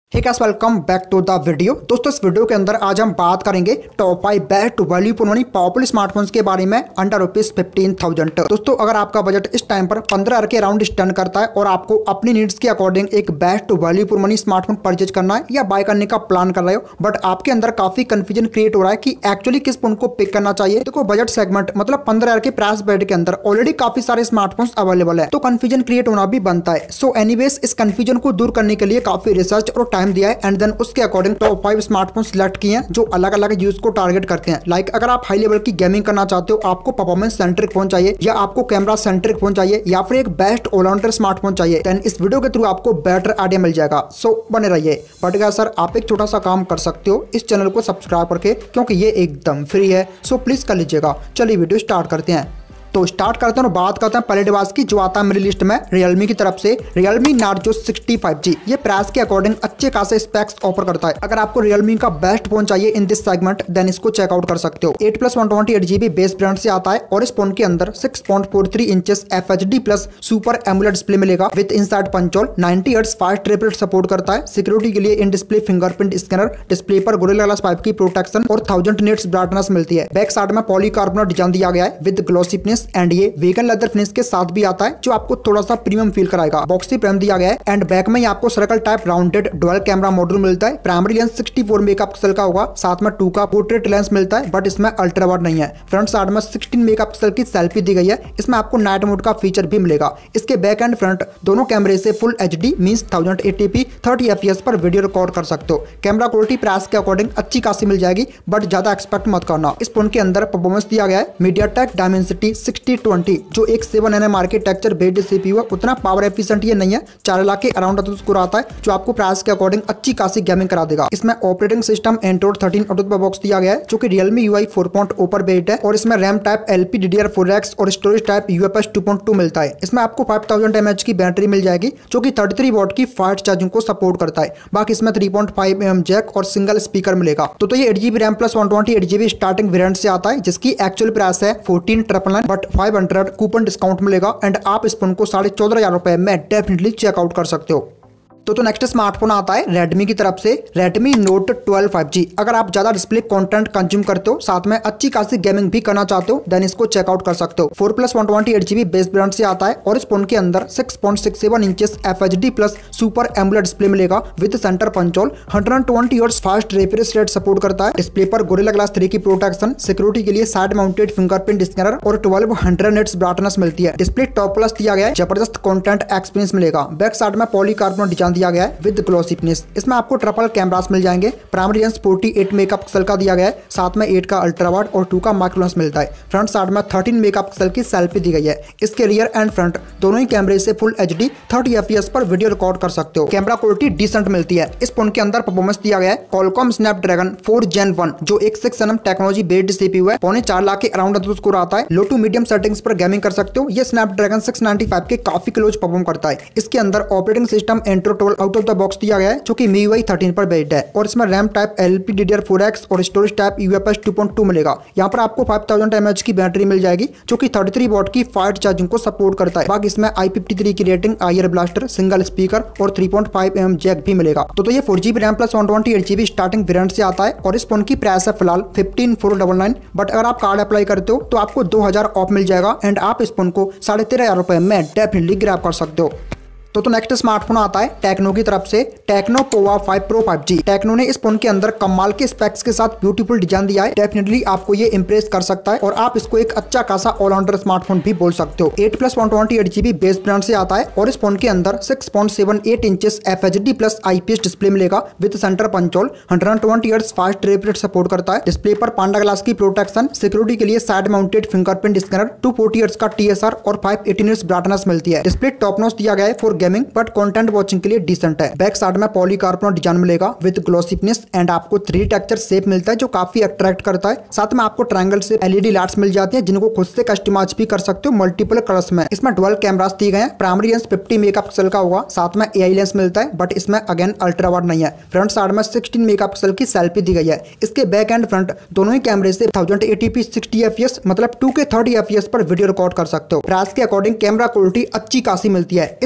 Hey guys, welcome back to the video. दोस्तों, इस video के अंदर आज हम बात करेंगे top 5 best value for money popular smartphones के बारे में अंडर ₹15,000। दोस्तों, अगर आपका बजट इस टाइम पर 15,000 के अराउंड स्टैंड करता है और आपको अपनी नीड्स के अकॉर्डिंग एक best value for money smartphone purchase करना है या बाय करने का प्लान कर रहे हो, बट आपके अंदर काफी कंफ्यूजन क्रिएट हो रहा है कि एक्चुअली किस फोन को पिक करना चाहिए। देखो, बजट सेगमेंट मतलब 15,000 के प्राइस बैंड के अंदर ऑलरेडी काफी सारे स्मार्टफोन्स अवेलेबल है, तो कंफ्यूजन क्रिएट होना भी बनता है। सो एनीवेज, इस कंफ्यूजन को दूर करने के लिए काफी रिसर्च और टाइम दिया है एंड देन उसके अकॉर्डिंग टॉप 5 स्मार्टफोन सिलेक्ट किए हैं जो अलग अलग यूज को टारगेट करते हैं। लाइक अगर आप हाई लेवल की गेमिंग करना चाहते हो, आपको परफॉर्मेंस सेंट्रिक फोन चाहिए या आपको कैमरा सेंट्रिक फोन चाहिए या फिर एक बेस्ट ऑलराउंडर स्मार्टफोन चाहिए, देन इस वीडियो के थ्रू आपको बेटर आइडिया मिल जाएगा। सो बने रहिए। बट गाइस सर, आप एक छोटा सा काम कर सकते हो, इस चैनल को सब्सक्राइब करके, क्योंकि ये एकदम फ्री है, सो प्लीज कर लीजिएगा। चलिए वीडियो स्टार्ट करते हैं। तो स्टार्ट करते हैं और बात करते हैं पहले डिवाइस की जो आता है मेरी लिस्ट में रियलमी की तरफ से, रियलमी नार्जो 65G। ये प्राइस के अकॉर्डिंग अच्छे खासे स्पेक्स ऑफर करता है। अगर आपको रियलमी का बेस्ट फोन चाहिए इन दिस सेगमेंट, देन इसको चेकआउट कर सकते हो। 8+128GB बेस ब्रांड से आता है और इस फोन के अंदर 6.43 inches FHD plus super AMOLED display मिलेगा with inside punch hole. 90 hertz fast refresh support करता है। सिक्योरिटी के लिए in display fingerprint scanner, display पर गोरिल्ला ग्लास 5 की प्रोटेक्शन और 1000 निट्स ब्राइटनेस मिलती है। बैक साइड में पॉलीकार्बोनेट डिजाइन दिया गया है विद ग्लॉसीनेस एंड ये वेगन लेदर फिनिश के साथ भी आता है जो आपको थोड़ा सा प्रीमियम फील कराएगा। बॉक्सी फ्रेम दिया गया है एंड बैक में आपको circle type rounded dual camera module मिलता है। प्राइमरी लेंस 64 मेगापिक्सल का होगा, साथ में 2 का पोर्ट्रेट लेंस मिलता है, बट इसमें अल्ट्रा वाइड नहीं है। फ्रंट साइड में 16 मेगापिक्सल की सेल्फी दी गई है। इसमें आपको नाइट मोड का फीचर भी मिलेगा। इसके बैक एंड फ्रंट दोनों कैमरे से full HD means 1080p 30 FPS पर वीडियो रिकॉर्ड कर सकते हो। कैमरा क्वालिटी प्राइस के अकॉर्डिंग अच्छी खासी मिल जाएगी, बट ज्यादा एक्सपेक्ट मत करना। इस फोन के अंदर परफॉर्मेंस दिया गया है मीडियाटेक डायमेंसिटी 6020 जो एक 7nm आर्किटेक्चर बेस्ड CPU है। उतना पावर एफिशिएंट ये नहीं है, 4 लाख के अराउंड स्कोर आता है जो आपको प्राइस के अकॉर्डिंग अच्छी खासी गेमिंग करा देगा। इसमें operating system Android 13 out of the box दिया गया है जो कि Realme UI 4.0 पर बेस्ड है और इसमें रैम टाइप LPDDR4X और स्टोरेज टाइप UFS 2.2 मिलता है। इसमें आपको 5000 mAh की बैटरी मिल जाएगी जो कि 33 वॉट की फास्ट चार्जिंग को सपोर्ट करता है। बाकी इसमें 3.5mm जैक और सिंगल स्पीकर मिलेगा। तो ये 8GB RAM plus 128GB starting variant से आता है जिसकी एक्चुअल प्राइस है 14,999, बट 500 कूपन डिस्काउंट मिलेगा एंड आप इस फोन को 14,500 रुपए में डेफिनेटली चेकआउट कर सकते हो। तो नेक्स्ट स्मार्टफोन आता है Redmi की तरफ से, Redmi Note 12 5G। अगर आप ज्यादा डिस्प्ले कंटेंट कंज्यूम करते हो, साथ में अच्छी खासी गेमिंग भी करना चाहते हो, देन इसको चेकआउट कर सकते हो। 4+128GB बेस ब्रांड से आता है और इस फोन के अंदर 6.67 inches FHD plus super AMOLED display मिलेगा with centre punch hole. 120 hertz fast refresh rate support करता है। डिस्प्ले पर गोरिल्ला ग्लास 3 की प्रोटेक्शन, सिक्योरिटी के लिए साइड माउंटेड फिंगरप्रिंट स्कैनर और 1200 निट्स ब्राइटनेस मिलती है। डिस्प्ले टॉप प्लस दिया गया है, जबरदस्त कंटेंट एक्सपीरियंस मिलेगा। बैक साइड में पॉलीकार्बोनेट डिजाइन दिया गया है विद ग्लॉसीनेस। इसमें आपको ट्रिपल कैमरास मिल जाएंगे। प्राइमरी लेंस 48 मेगापिक्सल का दिया गया है, साथ में 8 का अल्ट्रा वाइड और 2 का माइक्रो लेंस मिलता है। फ्रंट साइड में 13 मेगापिक्सल की सेल्फी दी गई है। इसके रियर एंड फ्रंट दोनों ही कैमरे से फुल HD 30 FPS पर वीडियो रिकॉर्ड कर सकते हो। कैमरा क्वालिटी डिसेंट मिलती है। इस फोन के अंदर परफॉर्मेंस दिया गया है Qualcomm Snapdragon 4 Gen 1 जो एक 6nm टेक्नोलॉजी बेस्ड CPU है। 4.5 लाख के अराउंड स्कोर आता है। लो टू मीडियम सेटिंग्स पर गेमिंग कर सकते हो। ये Snapdragon 695 के काफी क्लोज परफॉर्म करता है। इसके अंदर operating system Android 12 out of the box दिया गया है जो कि MIUI 13 पर बेस्ड है और इसमें रैम टाइप LPDDR4X और स्टोरेज टाइप UFS 2.2 मिलेगा। यहाँ पर आपको 5000 mAh की बैटरी मिल जाएगी जो कि 33 वॉट की फास्ट चार्जिंग को सपोर्ट करता है। बाकी इसमें IP53 की rating, IR blaster, single speaker और 3.5mm जैक भी मिलेगा। तो ये 4GB RAM plus 128GB starting variant से आता है और इस फोन की प्राइस है फिलहाल 15,499, बट अगर आप कार्ड अप्लाई करते हो तो आपको 2000 ऑफ मिल जाएगा एंड आप इस फोन को 13,500 रुपए में डेफिनेटली ग्रैब कर सकते हो। तो नेक्स्ट स्मार्टफोन आता है टेक्नो की तरफ से, techno Pova 5 Pro 5G। Techno ने इस फोन के अंदर कमाल के स्पेक्स के साथ ब्यूटीफुल डिजाइन दिया है। डेफिनेटली आपको ये इंप्रेस कर सकता है और आप इसको एक अच्छा खासा ऑलराउंडर स्मार्टफोन भी बोल सकते हो। 8+128GB बेस ब्रांड से आता है और इस फोन के अंदर 6.78 inches FHD plus IPS display मिलेगा with centre punch hole. 120 hertz fast refresh support करता है। डिस्प्ले पर पांडा ग्लास की प्रोटेक्शन, सिक्योरिटी के लिए side mounted fingerprint scanner, 240 hertz का TSR और 580 निट्स ब्राइटनेस मिलती है। डिस्प्ले टॉप नॉच दिया गया है for gaming, but content watching के लिए डिसेंट है। बैक साइड में पॉलीकार्बोनेट डिजाइन मिलेगा विद ग्लॉसीनेस एंड आपको 3D टेक्सचर शेप मिलता है जो काफी अट्रैक्ट करता है। साथ में आपको ट्रायंगल से LED लाइट्स मिल जाती हैं जिनको खुद से कस्टमाइज भी कर सकते हो मल्टीपल कलर्स में। इसमें डुअल कैमरास दिए गए हैं। प्राइमरी लेंस 50 मेगापिक्सल का होगा, साथ में AI लेंस मिलता है, बट इसमें अगेन अल्ट्रा वाइड नहीं है। फ्रंट साइड में 16 मेगापिक्सल की सेल्फी दी गई है। इसके बैक एंड फ्रंट दोनों ही कैमरे से 1080p 60 FPS मतलब 2K 30 FPS पर वीडियो रिकॉर्ड कर सकते हो। प्राइस के अकॉर्डिंग कैमरा क्वालिटी अच्छी खासी मिलती है। इस फोन के अंदर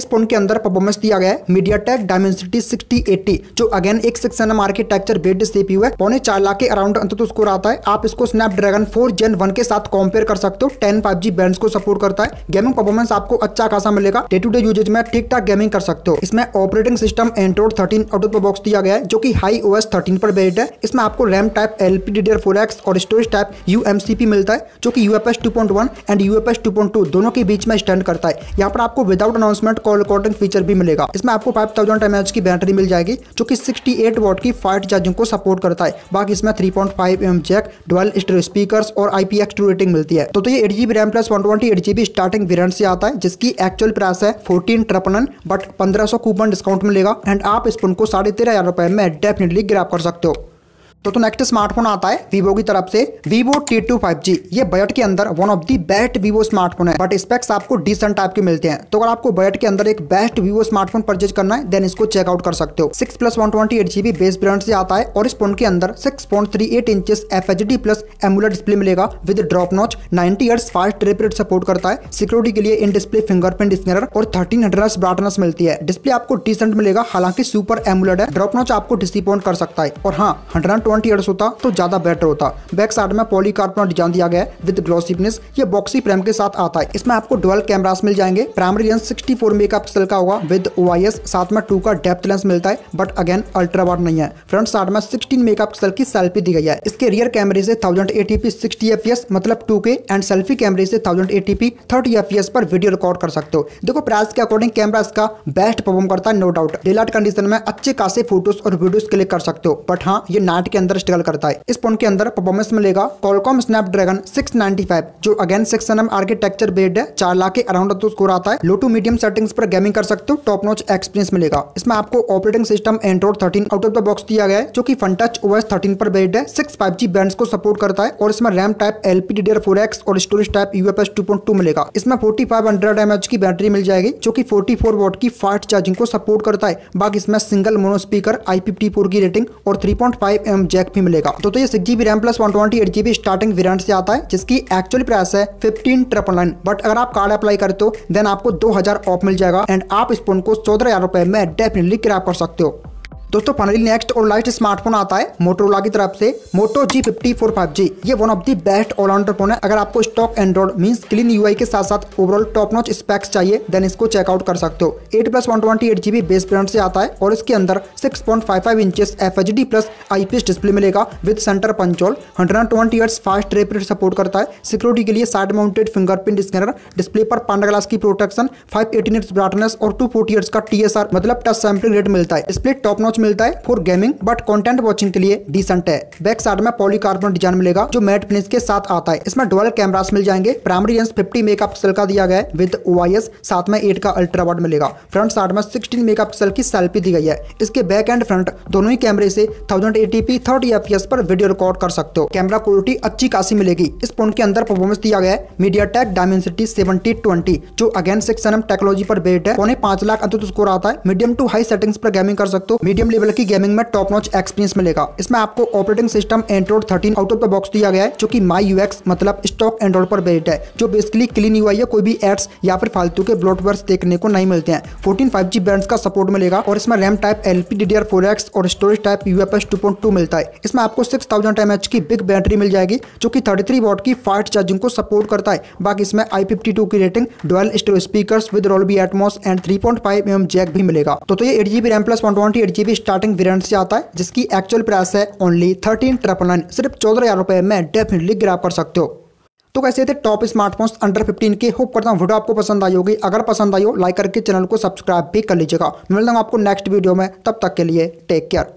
अंदर परफॉर्मेंस दिया गया है मीडियाटेक डायमेंसिटी 6080, जो अगेन एक 6 nm आर्किटेक्चर बेस्ड CPU है। 4.5 के अराउंड अंततः स्कोर आता है। आप इसको स्नैपड्रैगन 4 Gen 1 के साथ कंपेयर कर सकते हो। 10 5G बैंड्स को सपोर्ट करता है। गेमिंग परफॉर्मेंस आपको अच्छा खासा मिलेगा। डे टू डे यूजेज में ठीक ठाक गेमिंग कर सकते हो। इसमें operating system Android 13 out of the box दिया गया है, जो कि हाई OS 13 पर बेस्ड है। इसमें आपको रैम टाइप LPDDR4X और स्टोरेज टाइप UMCP मिलता है, जो कि UFS 2.1 एंड UFS 2.2 दोनों के बीच में स्टैंड करता है। यहाँ पर आपको without announcement call recording feature भी मिलेगा। इसमें आपको 5000 mAh की बैटरी मिल जाएगी, जो कि 68 वॉट की फास्ट चार्जिंग को सपोर्ट करता है। बाकी इसमें 3.5 mm jack, dual stereo speakers और IPX2 रेटिंग मिलती है। तो ये 8GB RAM plus 128GB starting variant से आता है, जिसकी एक्चुअल प्राइस है 14,999, बट 1500 कूपन डिस्काउंट मिलेगा एंड आप इस फोन को 13,500 रुपए में डेफिनेटली ग्रैब कर सकते हो। तो नेक्स्ट स्मार्टफोन आता है वीवो की तरफ से Vivo T2 5G। ये बजट के अंदर one of the best Vivo smartphone है, बट स्पेक्स आपको डिसेंट टाइप के मिलते हैं। तो अगर आपको बजट के अंदर एक बेस्ट वीवो स्मार्टफोन परचेज करना है, देन इसको चेकआउट कर सकते हो। 6 + 128GB बेस वेरिएंट से आता है और इस फोन के अंदर 6.38 inches FHD plus AMOLED display मिलेगा with drop notch. 90 hertz fast refresh support करता है। सिक्योरिटी के लिए इन डिस्प्ले फिंगरप्रिंट स्कैनर और 1300 हर्ट्ज ब्राइटनेस मिलती है। डिस्प्ले आपको डिसेंट मिलेगा, हालांकि सुपर एमुलेट है। ड्रॉप नॉच आपको डिसअपॉइंट कर सकता है। और हाँ, 120 हर्ट्ज होता तो ज्यादा बेटर होता। बैक साइड में पॉलीकार्बोनेट डिजाइन दिया गया है विद ग्लॉसीनेस। ये बॉक्सी फ्रेम के साथ आता है। इसमें आपको डुअल कैमरास मिल जाएंगे। प्राइमरी लेंस 64 मेगापिक्सल का होगा विद OIS, साथ में 2 का डेप्थ लेंस मिलता है, बट अगेन अल्ट्रा वाइड नहीं है। फ्रंट साइड में 16 मेगापिक्सल की सेल्फी दी गई है। इसके रियर कैमरे से 1080p 60 FPS मतलब 2K एंड सेल्फी कैमरे से 1080p 30 FPS पर वीडियो रिकॉर्ड कर सकते हो। देखो, प्राइस के अकॉर्डिंग कैमरा इसका बेस्ट परफॉर्म करता है, no doubt. Day light condition में अच्छे खासे फोटोज और वीडियोस क्लिक कर सकते हो, बट हाँ, ये नाइट के अंदर स्ट्रगल करता है। इस फोन के अंदर परफॉर्मेंस मिलेगा Qualcomm Snapdragon 695, जो अगेन 6 nm आर्किटेक्चर बेस्ड है। 4 लाख के अराउंड तो स्कोर आता है। लो टू मीडियम सेटिंग्स पर गेमिंग कर सकते हो। टॉप नॉच एक्सपीरियंस मिलेगा। इसमें आपको operating system Android 13 out of the box दिया गया है, जो कि FunTouch OS 13 पर बेस्ड है। 6 5G बैंड्स को सपोर्ट करता है और इसमें रैम टाइप LPDDR4X और स्टोरेज टाइप UFS 2.2 मिलेगा। इसमें 4500 mAh की बैटरी मिल जाएगी, जो कि 44 वॉट की फास्ट चार्जिंग को सपोर्ट करता है। बाकी इसमें सिंगल मोनो स्पीकर IP54 की रेटिंग और 3.5 mm जैक भी मिलेगा। तो ये 6GB RAM plus 128GB starting variant से आता है, जिसकी एक्चुअल प्राइस है 15,999, बट अगर आप कार्ड अप्लाई करते हो देन आपको 2000 ऑफ मिल जाएगा एंड आप इस फोन को 14,000 रुपए में डेफिनेटली ग्रैब कर सकते हो। दोस्तों फाइनली नेक्स्ट और लास्ट स्मार्टफोन आता है मोटोरोला की तरफ से Moto G54 5G। ये one of the best allrounder phone है। अगर आपको stock Android means clean UI के साथ साथ ओवरऑल टॉप नॉच स्पेक्स चाहिए, देन इसको चेकआउट कर सकते हो। 8 + 128GB बेस वेरिएंट से आता है और इसके अंदर 6.55 inches FHD plus IPS display मिलेगा with centre punch hole. 120 hertz fast refresh support करता है। सिक्योरिटी के लिए side mounted fingerprint scanner, display पर पांडा ग्लास की प्रोटेक्शन, 518 हर्ट्ज ब्राइटनेस और 240 हर्ट्ज का TSR मतलब टच सैंपलिंग रेट मिलता है। डिस्प्ले टॉप नॉच मिलता है for gaming, but content watching के लिए डिसेंट है। बैक साइड में पॉलीकार्बोनेट डिजाइन मिलेगा, जो मैट फिनिश के साथ आता है। इसमें डुअल कैमरास मिल जाएंगे। प्राइमरी लेंस 50 मेगापिक्सल का दिया गया है विद OIS, साथ में 8 का अल्ट्रा वाइड मिलेगा। फ्रंट साइड में 16 मेगापिक्सल की सेल्फी दी गई है। इसके बैक एंड फ्रंट दोनों ही कैमरे से 1080p 30 FPS पर वीडियो रिकॉर्ड कर सकते हो। कैमरा क्वालिटी अच्छी खासी मिलेगी। इस फोन के अंदर परफॉर्मेंस दिया गया है मीडियाटेक डायमेंसिटी 7020, जो अगेन 6 nm टेक्नोलॉजी पर बेस्ड है। 5.5 लाख अंततः स्कोर आता है। मीडियम टू हाई सेटिंग्स पर गेमिंग कर सकते हो। मीडियम लेवल की गेमिंग में टॉप नॉच एक्सपीरियंस मिलेगा। इसमें आपको operating system Android 13 out of the box दिया गया है, जो कि MyUX मतलब स्टॉक एंड्रॉइड पर बेस्ड है, जो बेसिकली क्लीन UI है। कोई भी एड्स या फिर फालतू के ब्लोटवेयर्स देखने को नहीं मिलते हैं। 14 5G बैंड्स का सपोर्ट मिलेगा और इसमें रैम टाइप LPDDR4X और स्टोरेज टाइप UFS 2.2 मिलता है। इसमें आपको 6000 mAh की बिग बैटरी मिल जाएगी, जो कि 33 वॉट की फास्ट चार्जिंग को सपोर्ट करता है। बाकी इसमें IP52 की rating, dual stereo speakers with Dolby Atmos and 3.5 mm jack भी मिलेगा। तो ये 8GB RAM plus 128GB starting variant से आता है, जिसकी एक्चुअल प्राइस है ओनली 13,999, सिर्फ 14,000 रुपए में डेफिनेटली ग्रैब कर सकते हो। तो कैसे थे टॉप स्मार्टफोन्स अंडर 15 के। होप करता हूँ वीडियो आपको पसंद आई होगी। अगर पसंद आई हो लाइक करके चैनल को सब्सक्राइब भी कर लीजिएगा। मिलता हूँ आपको नेक्स्ट वीडियो में, तब तक के लिए टेक केयर।